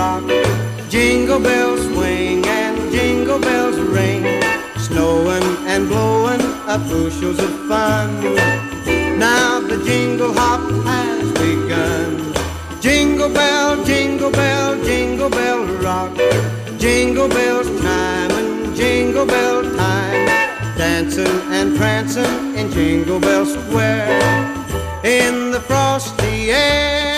rock. Jingle bells swing and jingle bells ring, snowing and blowing up bushels of fun. Now the jingle hop has begun. Jingle bell, jingle bell, jingle bell rock. Jingle bells chime and jingle bell time, dancing and prancing in Jingle Bell Square in the frosty air.